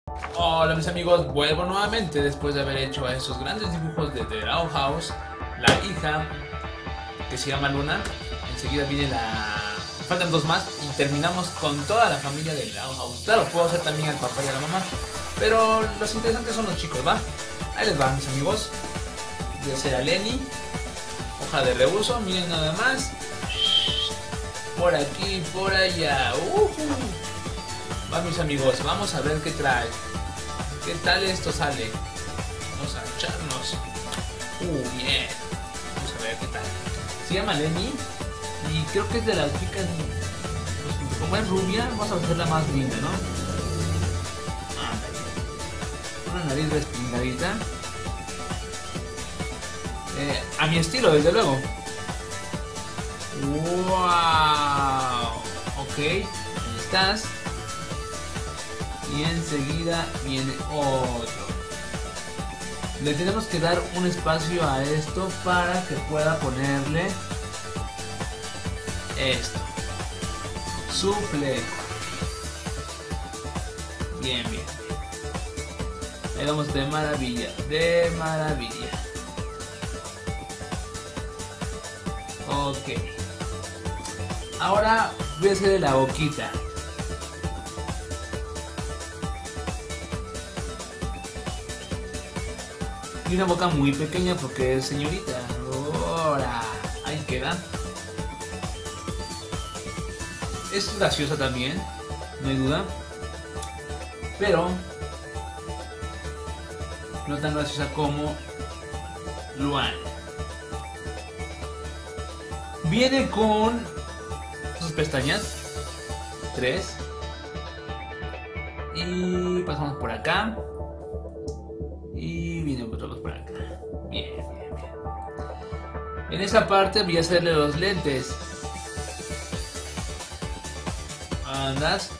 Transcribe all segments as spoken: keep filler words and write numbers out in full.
Hola mis amigos, vuelvo nuevamente después de haber hecho esos grandes dibujos de The Owl House, la hija que se llama Luna. Enseguida viene la... faltan dos más y terminamos con toda la familia de The Owl House. Claro, puedo hacer también al papá y a la mamá, pero los interesantes son los chicos, ¿va? Ahí les va mis amigos. Voy a hacer a Lenny, hoja de reuso, miren nada más. Por aquí, por allá. Uh -huh. Va mis amigos, vamos a ver qué trae. ¿Qué tal esto sale? Vamos a echarnos. Uh, bien. Vamos a ver qué tal. Se llama Lenny y creo que es de las chicas. Pues, como es rubia, vamos a hacerla más linda, ¿no? Ah, una nariz respingadita. Eh, a mi estilo, desde luego. Wow. Ok, ahí estás. Y enseguida viene otro. Le tenemos que dar un espacio a esto para que pueda ponerle esto. Su fleco. Bien, bien. Le damos de maravilla, de maravilla. Ok. Ahora voy a hacer la boquita. Y una boca muy pequeña porque es señorita. Ahora, ahí queda. Es graciosa también, no hay duda. Pero no tan graciosa como Luan. Viene con sus pestañas. Tres. Y pasamos por acá. Y viene otro por acá. Bien, bien, bien. En esa parte voy a hacerle los lentes. Andas.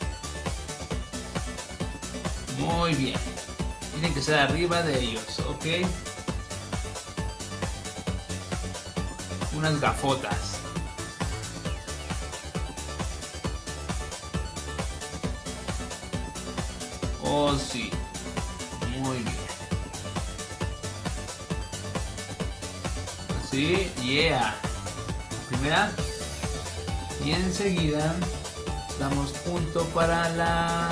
Muy bien. Tienen que ser arriba de ellos, ok. Unas gafotas. Oh, sí. Muy bien. Así, yeah. Primera. Y enseguida damos punto para la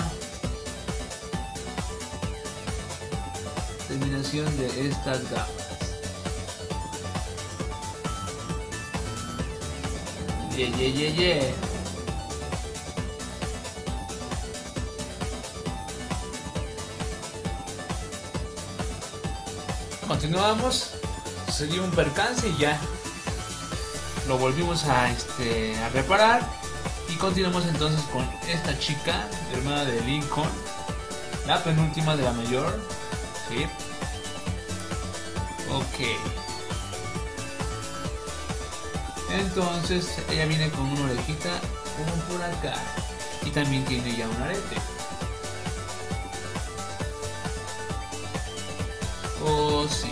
terminación de estas gafas. Yeah, yeah, yeah, yeah. Continuamos, se dio un percance y ya lo volvimos a, este, a reparar. Y continuamos entonces con esta chica, hermana de Lincoln, la penúltima de la mayor. ¿Sí? Ok. Entonces ella viene con una orejita como por acá. Y también tiene ya un arete. Oh, sí.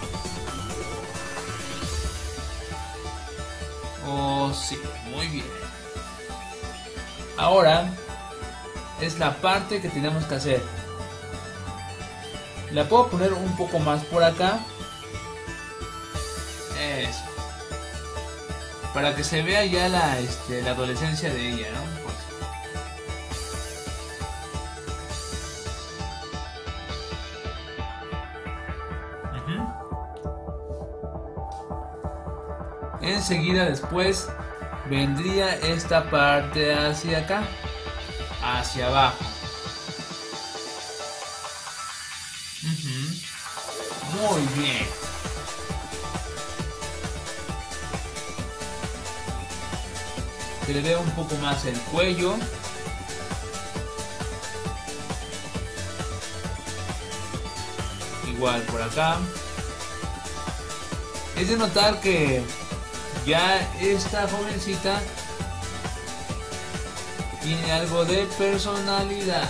Oh, sí. Muy bien. Ahora es la parte que tenemos que hacer. La puedo poner un poco más por acá. Eso. Para que se vea ya la, este, la adolescencia de ella, ¿no? Pues. Uh-huh. Enseguida después vendría esta parte hacia acá, hacia abajo. Uh-huh. Muy bien. Se le ve un poco más el cuello. Igual por acá. Es de notar que ya esta jovencita tiene algo de personalidad.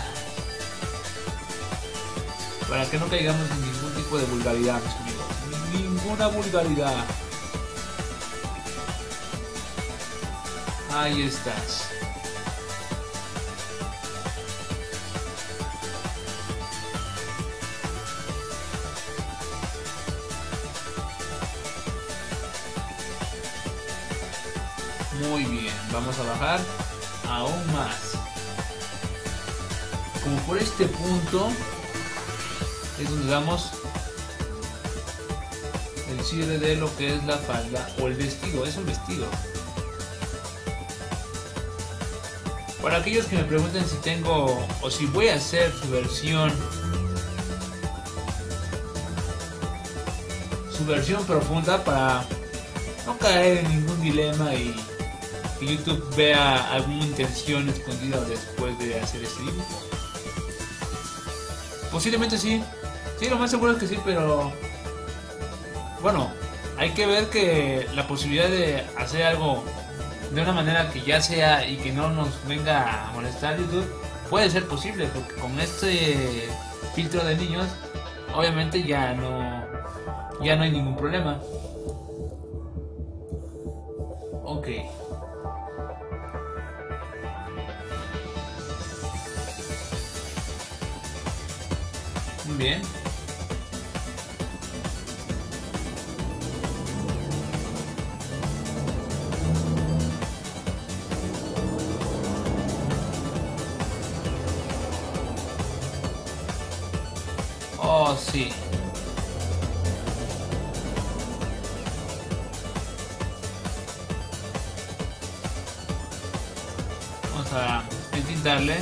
Para que no caigamos en ningún tipo de vulgaridad, mis amigos. Ninguna vulgaridad. Ahí estás. Muy bien, vamos a bajar aún más. Como por este punto es donde damos el cierre de lo que es la falda o el vestido. Es un vestido. Para aquellos que me pregunten si tengo o si voy a hacer su versión su versión profunda para no caer en ningún dilema y que YouTube vea alguna intención escondida después de hacer este dibujo. Posiblemente sí, sí, lo más seguro es que sí, pero bueno, hay que ver que la posibilidad de hacer algo de una manera que ya sea y que no nos venga a molestar YouTube puede ser posible, porque con este filtro de niños obviamente ya no ya no hay ningún problema. Ok. Muy bien. Oh, sí. Vamos a entintarle.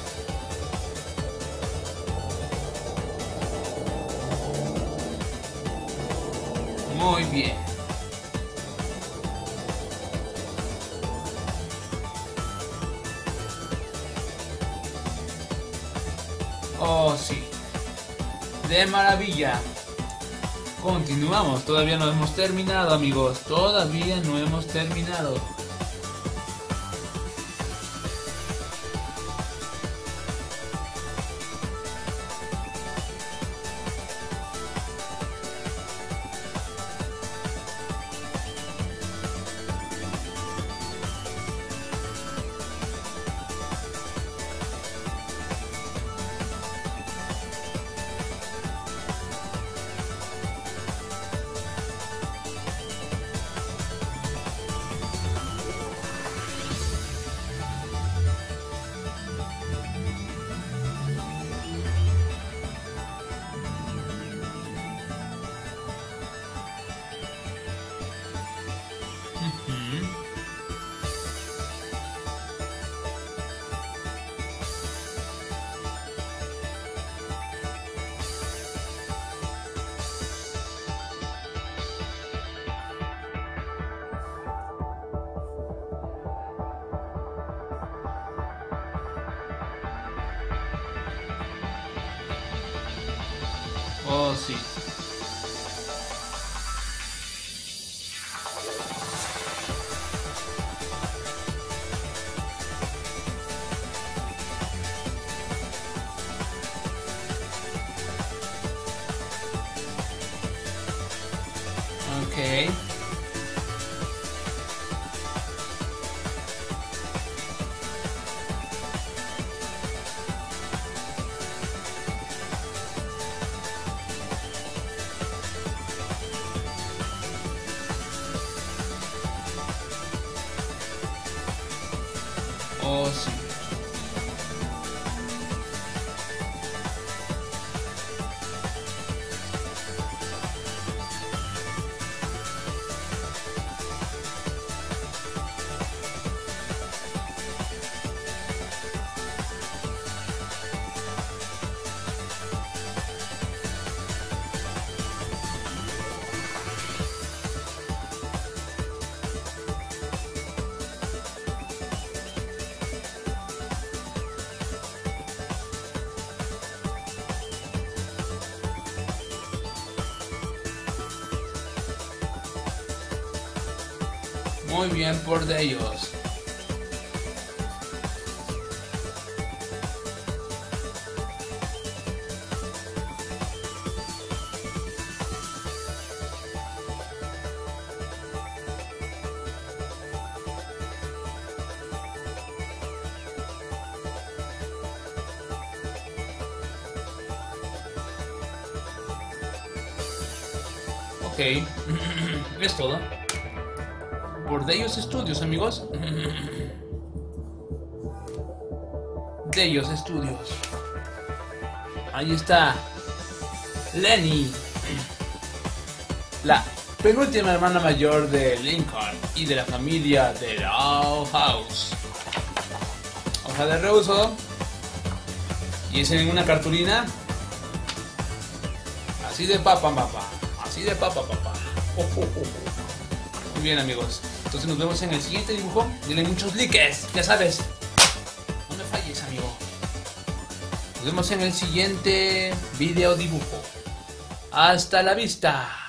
Muy bien. Oh, sí. De maravilla. Continuamos. Todavía no hemos terminado, amigos. Todavía no hemos terminado. Oh, sí. Ok. Oh, sí. Muy bien por de ellos. Ok, es todo. por Deus Studios, amigos. Deus Studios. Ahí está Lenny, la penúltima hermana mayor de Lincoln y de la familia de Dollhouse. Hoja de reuso. Y es en una cartulina. Así de papa, papá. Así de papa, papá. Oh, oh, oh. Muy bien, amigos. Entonces nos vemos en el siguiente dibujo. Denle muchos likes, ya sabes. No me falles, amigo. Nos vemos en el siguiente video dibujo. Hasta la vista.